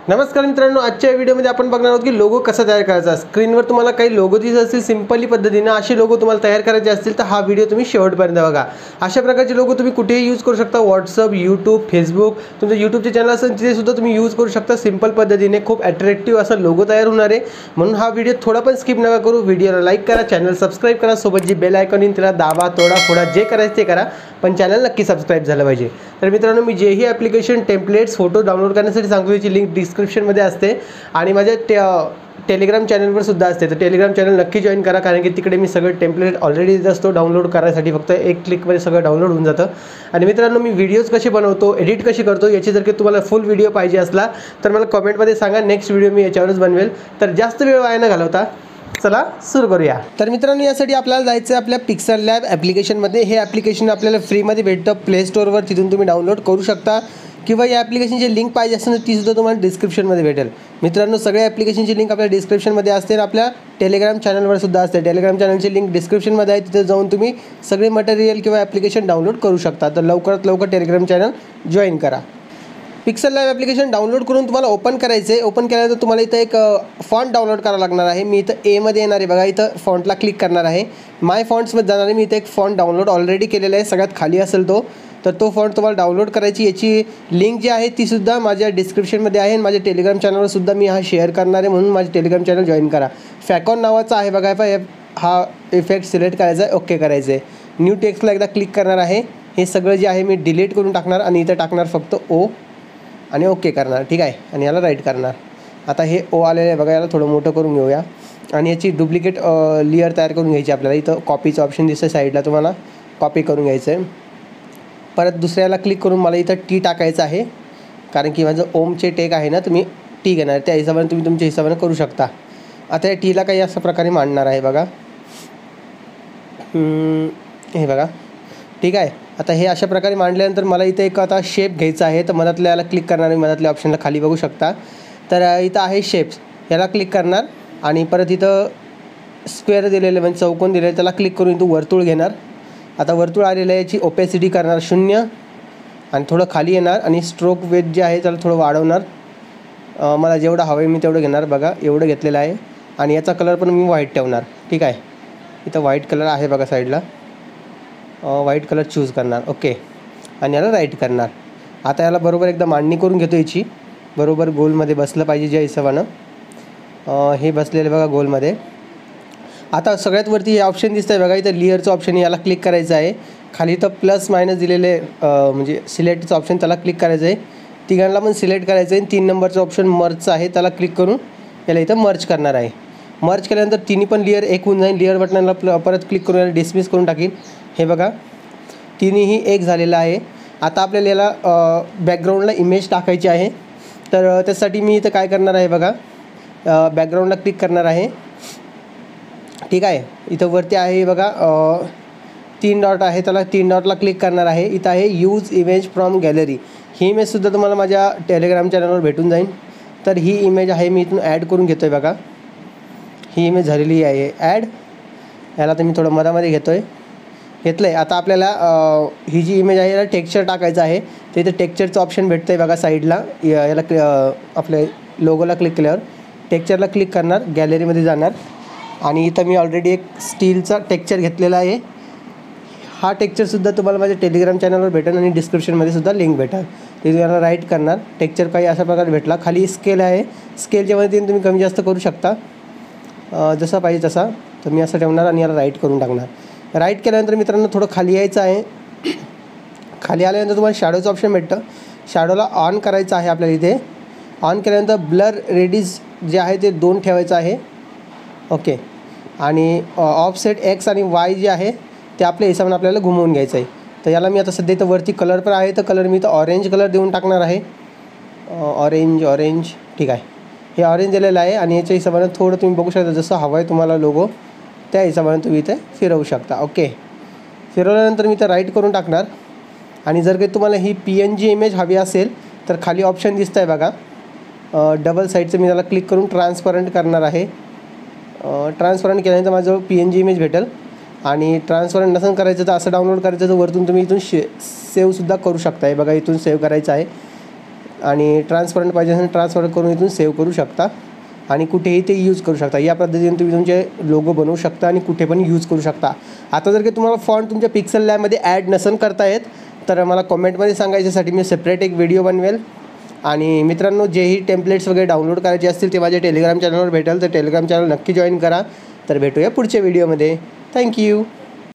नमस्कार मित्रांनो, आजच्या व्हिडिओमध्ये आपण बघणार आहोत की लोगो कसा तयार करायचा। स्क्रीनवर तुम्हाला काही लोगो दिसत असतील सिंपली पद्धतीने, असे लोगो तुम्हाला तयार करायचे असतील तर हा व्हिडिओ तुम्ही शेवटपर्यंत बघा। अशा प्रकारचे लोगो तुम्ही कुठेही यूज करू शकता, व्हॉट्सअप, यूट्यूब, फेसबुक, तुमचं यूट्यूबचे चॅनल असेल तिथे सुद्धा तुम्ही यूज करू शकता। सिंपल पद्धतीने खूप अट्रॅक्टिव्ह असा लोगो तयार होणार आहे, म्हणून हा व्हिडिओ थोडा पण स्किप नका करू। व्हिडिओला लाईक करा, चॅनल सबस्क्राईब करा, सोबत जी बेल आयकॉन येईल त्याला दाबा, तोडा फोडा जे करायचं ते करा, पण चॅनल नक्की सबस्क्राईब झालं पाहिजे। तर मित्रांनो, मी जेही ॲप्लिकेशन टेम्पलेट्स फोटो डाउनलोड करण्यासाठी सांगतो याची लिंक डिस्क्रिप्शनमध्ये असते आणि माझ्या टेलिग्राम चॅनलवर सुद्धा असते। तर टेलिग्राम चॅनल नक्की जॉईन करा, कारण की तिकडे मी सगळे टेम्पलेट ऑलरेडी देत असतो डाउनलोड करायसाठी। फक्त एक क्लिकमध्ये सगळं डाउनलोड होऊन जातं। आणि मित्रांनो, मी व्हिडिओज कसे बनवतो, एडिट कशी करतो याची जर की तुम्हाला फुल व्हिडिओ पाहिजे असला तर मला कमेंटमध्ये सांगा, नेक्स्ट व्हिडिओ मी याच्यावरच बनवेल। तर जास्त वेळ वाया न घालवता चला सुरू करूया। तर मित्रांनो, यासाठी आपल्याला जायचं आहे आपल्या पिक्सल लॅब ॲप्लिकेशनमध्ये। हे ॲप्लिकेशन आपल्याला फ्रीमध्ये भेटतं प्ले स्टोअरवर, तिथून तुम्ही डाउनलोड करू शकता, किंवा या ॲप्लिकेशनची लिंक पाहिजे असेल तर तीसुद्धा तुम्हाला डिस्क्रिप्शनमध्ये भेटेल। मित्रांनो, सगळ्या ॲप्लिकेशनची लिंक आपल्या डिस्क्रिप्शनमध्ये असते आणि आपल्या टेलिग्राम चॅनलवर सुद्धा असते। टेलिग्राम चॅनलची लिंक डिस्क्रिप्शनमध्ये आहे, तिथे जाऊन तुम्ही सगळे मटेरियल किंवा ॲप्लिकेशन डाउनलोड करू शकता। तर लवकरात लवकर टेलिग्राम चॅनल जॉईन करा। पिक्सल लॅब ॲप्लिकेशन डाउनलोड करून तुम्हाला ओपन करायचं आहे। ओपन केल्यानंतर तुम्हाला इथं एक फॉन्ट डाउनलोड करावा लागणार आहे। मी इथं एमध्ये येणार आहे बघा, इथं फॉन्टला क्लिक करणार आहे। माय फॉन्ट्समध्ये जाणार आहे, मी इथं एक फॉन्ट डाउनलोड ऑलरेडी केलेला आहे, सगळ्यात खाली असेल तो। तर तो फॉन्ट तुम्हाला डाउनलोड करायची, याची लिंक जी आहे तीसुद्धा माझ्या डिस्क्रिप्शनमध्ये आहे आणि माझ्या टेलिग्राम चॅनलवर सुद्धा मी हा शेअर करणार आहे, म्हणून माझे टेलिग्राम चॅनल जॉईन करा। फॅकॉन नावाचा आहे बघा, हा इफेक्ट सिलेक्ट करायचा आहे, ओके करायचं आहे। न्यू टेक्स्टला एकदा क्लिक करणार आहे। हे सगळं जे आहे मी डिलीट करून टाकणार आणि इथं टाकणार फक्त ओ आणि ओके करणार, ठीक आहे। आणि याला राईट करणार। आता हे ओ आलेलं आहे बघा, याला थोडं मोठं करून घेऊया आणि याची डुप्लिकेट लेयर तयार करून घ्यायची आपल्याला। इथं कॉपीचं ऑप्शन दिसतं साईडला, तुम्हाला कॉपी करून घ्यायचं आहे। परत दुसऱ्याला क्लिक करून मला इथं टी टाकायचं आहे, कारण की माझं ओमचे टेक आहे ना, तुम्ही टी घेणार, त्या हिशोबाने तुम्ही तुमच्या हिशोबाने करू शकता। आता या टीला काही अशा प्रकारे मांडणार आहे बघा, हे बघा, ठीक आहे। आता हे अशा प्रकारे मांडल्यानंतर मला इथं एक आता शेप घ्यायचा आहे, तर मधातल्या याला क्लिक करणार आहे, मधातल्या ऑप्शनला खाली बघू शकता। तर इथं आहे शेप्स, याला क्लिक करणार आणि परत इथं स्क्वेअर दिलेलं म्हणजे चौकोन दिलेलं, त्याला क्लिक करून इथं वर्तुळ घेणार। आता वर्तुळ आलेलं आहे, याची ओपेसिटी करणार 0 आणि थोडं खाली येणार आणि स्ट्रोक वेट जे आहे त्याला थोडं वाढवणार। मला जेवढं हवं आहे मी तेवढं घेणार बघा, एवढं घेतलेलं आहे। आणि याचा कलर पण मी व्हाईट ठेवणार, ठीक आहे। इथं व्हाईट कलर आहे बघा साईडला, व्हाईट कलर चूज करणार, ओके, आणि याला राईट करणार। आता याला बरोबर एकदा मांडणी करून घेतो, याची बरोबर गोलमध्ये बसलं पाहिजे ज्या हिशोबानं हे बसलेलं बघा गोलमध्ये। आता सगळ्यात वरती हे ऑप्शन दिसतं आहे बघा, इथं लेअरचं ऑप्शन, याला क्लिक करायचं आहे। खाली इथं प्लस मायनस दिलेले म्हणजे सिलेक्टचं ऑप्शन, त्याला क्लिक करायचं आहे। तिघांना पण सिलेक्ट करायचं आहे। 3 नंबरचं ऑप्शन मर्जचं आहे, त्याला क्लिक करून याला इथं मर्ज करणार आहे। मर्ज केल्यानंतर तिन्ही पण लेअर एक होऊन जाईल। लेअर बटनाला परत क्लिक करून याला डिसमिस करून टाकीन, हे बघा तिन्हीही एक झालेलं आहे। आता आपल्याला याला बॅकग्राऊंडला इमेज टाकायची आहे, तर त्यासाठी मी इथं काय करणार आहे बघा, बॅकग्राऊंडला क्लिक करणार आहे, ठीक आहे। इथं वरती आहे बघा 3 डॉट आहे, त्याला 3 डॉटला क्लिक करणार आहे। इथं आहे यूज इमेज फ्रॉम गॅलरी, ही इमेजसुद्धा तुम्हाला माझ्या टेलिग्राम चॅनलवर भेटून जाईल। तर ही इमेज आहे, मी इथून ॲड करून घेतो आहे बघा, ही इमेज झालेली आहे ॲड। याला तर मी थोडं मधामध्ये घेतो आहे, घेतलं आहे। आता आपल्याला ही जी इमेज आहे याला टेक्स्चर टाकायचं आहे, तर इथं टेक्स्चरचं ऑप्शन भेटतं आहे बघा साईडला। याला आपल्या लोगोला क्लिक केल्यावर टेक्स्चरला क्लिक करणार, गॅलरीमध्ये जाणार आणि इथं मी ऑलरेडी एक स्टीलचा टेक्स्चर घेतलेला आहे। हा टेक्स्चरसुद्धा तुम्हाला माझ्या टेलिग्राम चॅनलवर भेटेल आणि डिस्क्रिप्शनमध्ये सुद्धा लिंक भेटेल। तिथे याला राईट करणार, टेक्स्चर काही अशा प्रकारे भेटला। खाली स्केल आहे, स्केलच्या मदतीने तुम्ही कमी जास्त करू शकता जसा पाहिजे तसा। तर मी असं ठेवणार आणि याला राईट करून टाकणार। राईट केल्यानंतर मित्रांनो थोडं खाली यायचं आहे। खाली आल्यानंतर तुम्हाला शॅडोचं ऑप्शन भेटतं, शॅडोला ऑन करायचं आहे आपल्याला। इथे ऑन केल्यानंतर ब्लर रेडिस जे आहे ते 2 ठेवायचं आहे, ओके। आणि ऑफसेट एक्स आणि वाय जे आहे ते आपल्या हिशोबाने आपल्याला घुमवून घ्यायचं आहे। तर याला मी आता सध्या इथं वरती कलर पण आहे, तर कलर मी इथं ऑरेंज कलर देऊन टाकणार आहे, ऑरेंज, ठीक आहे। हे ऑरेंज दिलेलं आहे आणि याच्या हिशोबाने थोडं तुम्ही बघू शकता, जसं हवं आहे तुम्हाला लोगो त्या हिशोबाने तुम्ही इथे फिरवू शकता, ओके। फिरवल्यानंतर मी इथं राईट करून टाकणार। आणि जर काही तुम्हाला ही PNG इमेज हवी असेल तर खाली ऑप्शन दिसतं आहे बघा, डबल साईडचं, मी त्याला क्लिक करून ट्रान्सपरंट करणार आहे। ट्रान्सपरंट केल्यानंतर माझ्याजवळ PNG इमेज भेटेल। आणि ट्रान्सपरंट नसेल करायचं तर असं डाउनलोड करायचं, तर वरतून तुम्ही इथून सेव्हसुद्धा करू शकता। बघा इथून सेव्ह करायचं आहे, आणि ट्रान्सपरंट पाहिजे असेल ट्रान्सफर करून इथून सेव्ह करू शकता आणि कुठेही ते यूज करू शकता. या पद्धतीने तुम्ही तुमचे लोगो बनवू शकता आणि कुठे पण यूज करू शकता. आता जर की तुम्हाला फॉन्ट तुमच्या पिक्सेल लॅबमध्ये ॲड नसन करता येत तर मला कॉमेंटमध्ये सांगायच्यासाठी मी सेपरेट एक व्हिडिओ बनवेल. आणि मित्रांनो, जेही टेम्पलेट्स वगैरे डाउनलोड करायचे असतील ते माझ्या टेलिग्राम चॅनलवर भेटेल, तर टेलिग्राम चॅनल नक्की जॉईन करा. तर भेटूया पुढच्या व्हिडिओमध्ये. थँक्यू.